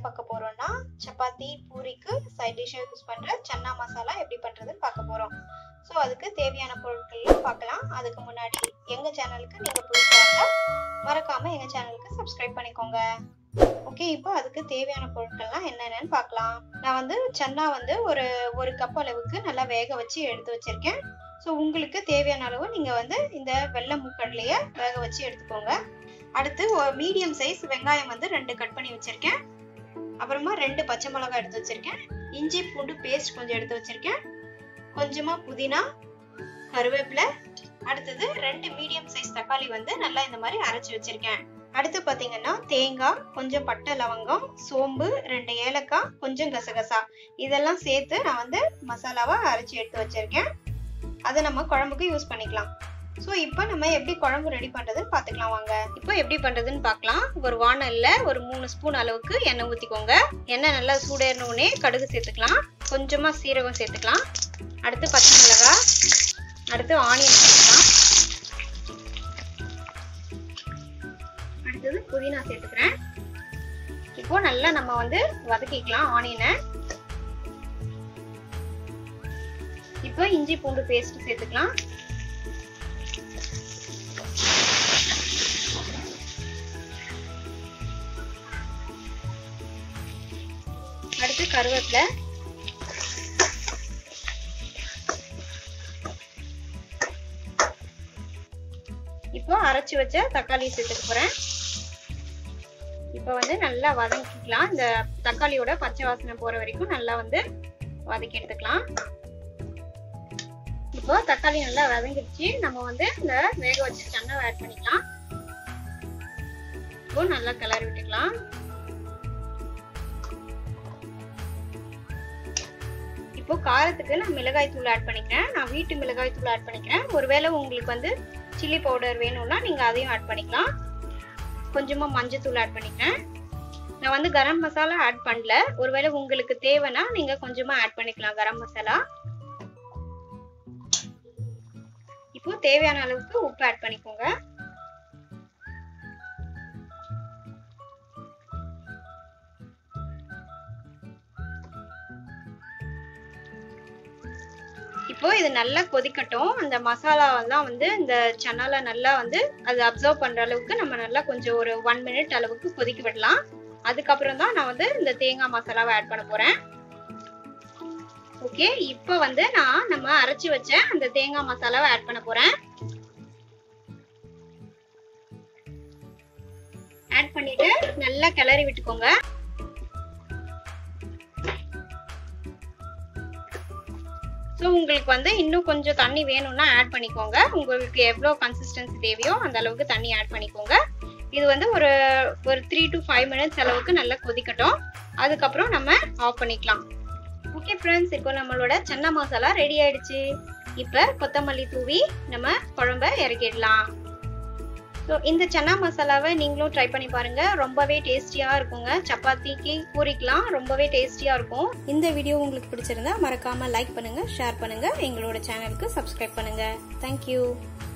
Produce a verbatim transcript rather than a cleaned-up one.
பார்க்க போறோம்னா சப்பாத்தி பூரிக்கு சைட் டிஷ்ஷா யூஸ் பண்ற சன்னா மசாலா எப்படி பண்றதுன்னு பார்க்க போறோம். ஸோ அதுக்கு தேவையான பொருட்கள்லாம் பார்க்கலாம். அதுக்கு முன்னாடி எங்க சேனலுக்கு நீங்க புதுசா இருந்தா மறக்காம எங்க சேனலுக்கு சப்ஸ்கிரைப் பண்ணிக்கோங்க. ஓகே, இப்போ அதுக்கு தேவையான பொருட்கள்லாம் என்னென்னு பார்க்கலாம். நான் வந்து சன்னா வந்து ஒரு ஒரு கப் அளவுக்கு நல்லா வேக வச்சு எடுத்து வச்சிருக்கேன். ஸோ உங்களுக்கு தேவையான அளவு நீங்க வந்து இந்த வெள்ளை மூக்கடலையை வேக வச்சு எடுத்துக்கோங்க. அடுத்து ஒரு மீடியம் சைஸ் வெங்காயம் வந்து ரெண்டு கட் பண்ணி வச்சிருக்கேன். அப்புறமா ரெண்டு பச்சை மிளகாய் எடுத்து வச்சிருக்கேன். இஞ்சி பூண்டு பேஸ்ட் கொஞ்சம் எடுத்து வச்சிருக்கேன். கொஞ்சமா புதினா, கருவேப்பிலை. அடுத்தது ரெண்டு மீடியம் சைஸ் தக்காளி வந்து நல்லா இந்த மாதிரி அரைச்சி வச்சிருக்கேன். அடுத்து பாத்தீங்கன்னா தேங்காய், கொஞ்சம் பட்டை லவங்கம், சோம்பு, ரெண்டு ஏலக்காய், கொஞ்சம் கசகசா இதெல்லாம் சேர்த்து நான் வந்து மசாலாவா அரைச்சி எடுத்து வச்சிருக்கேன். அதை நம்ம குழம்புக்கு யூஸ் பண்ணிக்கலாம். ஸோ இப்போ நம்ம எப்படி குழம்பு ரெடி பண்றதுன்னு பார்த்துக்கலாம் வாங்க. இப்போ எப்படி பண்றதுன்னு பார்க்கலாம். ஒரு வானல்ல ஒரு மூணு ஸ்பூன் அளவுக்கு எண்ணெய் ஊற்றிக்கோங்க. எண்ணெய் நல்லா சூடேறினோடனே கடுகு சேர்த்துக்கலாம். கொஞ்சமா சீரகம் சேர்த்துக்கலாம். அடுத்து பச்சை மிளகாய், அடுத்து ஆனியன் சேர்த்துக்கலாம். அடுத்தது புதினா சேர்த்துக்கிறேன். இப்போ நல்லா நம்ம வந்து வதக்கிக்கலாம் ஆனியனை. இப்போ இஞ்சி பூண்டு பேஸ்ட் சேர்த்துக்கலாம். அடுத்து கருவேப்பிலை, இப்போ அரைச்சு வச்ச தக்காளி சேர்த்துக்க போறேன். இப்போ வந்து நல்லா வதக்கிக்கலாம். இந்த தக்காளியோட பச்சை வாசனை போற வரைக்கும் நல்லா வந்து வதக்கி எடுத்துக்கலாம். இப்போ தக்காளி நல்லா வதங்கிடுச்சு. நம்ம வந்து இந்த வேக வச்ச சன்னா ஆட் பண்ணிக்கலாம். இப்போ நல்லா கிளறி விட்டுக்கலாம். இப்போ காரத்துக்கு நான் மிளகாய் தூள் ஆட் பண்ணிக்கிறேன். நான் வீட்டு மிளகாய் தூள் ஆட் பண்ணிக்கிறேன். ஒருவேளை உங்களுக்கு வந்து சில்லி பவுடர் வேணும்னா நீங்க அதையும் ஆட் பண்ணிக்கலாம். கொஞ்சமா மஞ்சள் தூள் ஆட் பண்ணிக்கிறேன். நான் வந்து கரம் மசாலா ஆட் பண்ணல. ஒருவேளை உங்களுக்கு தேவைன்னா நீங்க கொஞ்சமா ஆட் பண்ணிக்கலாம் கரம் மசாலா. இப்போ தேவையான அளவுக்கு உப்பு ஆட் பண்ணிக்கோங்க. இப்போ இது நல்லா கொதிக்கட்டும். அந்த மசாலாவெல்லாம் வந்து இந்த சன்னால நல்லா வந்து அது அப்சர்வ் பண்ற அளவுக்கு நம்ம நல்லா கொஞ்சம் ஒரு ஒன் மினிட் அளவுக்கு கொதிக்க விடலாம். அதுக்கப்புறம் தான் நான் வந்து இந்த தேங்காய் மசாலாவை ஆட் பண்ண போறேன். ஓகே, இப்போ வந்து நான் நம்ம அரைச்சி வச்ச அந்த தேங்காய் மசாலாவை ஆட் பண்ண போறேன். ஆட் பண்ணிட்டு நல்லா கிளறி விட்டுக்கோங்க. ஸோ உங்களுக்கு வந்து இன்னும் கொஞ்சம் தண்ணி வேணும்னா ஆட் பண்ணிக்கோங்க. உங்களுக்கு எவ்வளோ கன்சிஸ்டன்சி தேவையோ அந்த அளவுக்கு தண்ணி ஆட் பண்ணிக்கோங்க. இது வந்து ஒரு ஒரு த்ரீ டு ஃபைவ் மினிட்ஸ் அளவுக்கு நல்லா கொதிக்கட்டும். அதுக்கப்புறம் நம்ம ஆஃப் பண்ணிக்கலாம். ஓகே ஃப்ரெண்ட்ஸ், இப்போ நம்மளோட சன்னா மசாலா ரெடி ஆயிடுச்சு. இப்போ கொத்தமல்லி தூவி நம்ம குழம்ப இறக்கிடலாம். ஸோ இந்த சன்னா மசாலாவை நீங்களும் ட்ரை பண்ணி பாருங்க. ரொம்பவே டேஸ்டியா இருக்குங்க. சப்பாத்திக்கு பூரிக்கலாம் ரொம்பவே டேஸ்டியா இருக்கும். இந்த வீடியோ உங்களுக்கு பிடிச்சிருந்தா மறக்காம லைக் பண்ணுங்க, ஷேர் பண்ணுங்க, எங்களோட சேனலுக்கு சப்ஸ்கிரைப் பண்ணுங்க. தேங்க்யூ.